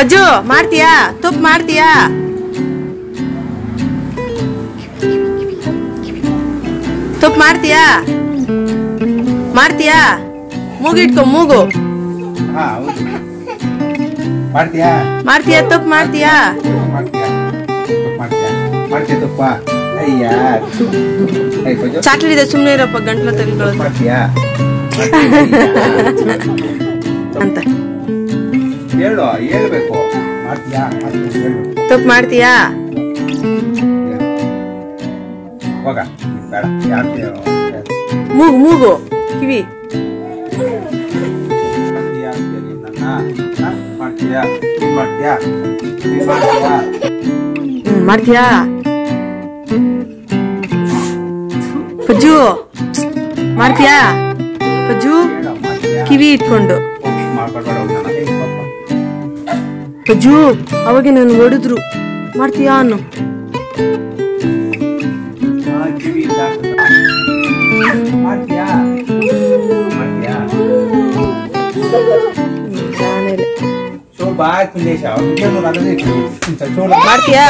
ಪಜ್ಜು ಮಾಡ್ತೀಯಾ? ತುಪ್ಪ ಮಾಡ್ತೀಯಾ? ತುಪ್ಪ ಮಾಡ್ತೀಯಾ? ಮಾಡ್ತೀಯಾ? ಮೂಗಿಟ್ಕೊ ಮೂಗು. ಮಾಡ್ತೀಯಾ? ತುಪ್ಪ ಮಾಡ್ತೀಯಾ? ಚಾಕ್ಲೇಟ್ ಇದೆ, ಸುಮ್ಮನೆ ಇರಪ್ಪ, ಗಂಟ್ಲು ತೆಗೆದುಕೊಳ್ಳೋದು ಅಂತ ಹೇಳ್ಬೇಕು. ತುಪ್ಪ ಮಾಡ್ತೀಯಾ? ಮೂಗು ಮೂಗು ಕಿವಿ ಮಾಡ್ತೀಯಾ? ಪಜ್ಜು ಮಾಡ್ತೀಯಾ? ಪಜ್ಜು ಕಿವಿ ಇಟ್ಕೊಂಡು. ಪಜ್ಜು ಅವಾಗ ನಾನು ಹೊಡೆದ್ರು. ಮಾಡ್ತೀಯಾ ಅನ್ನು. ಮಾಡ್ತೀಯಾ?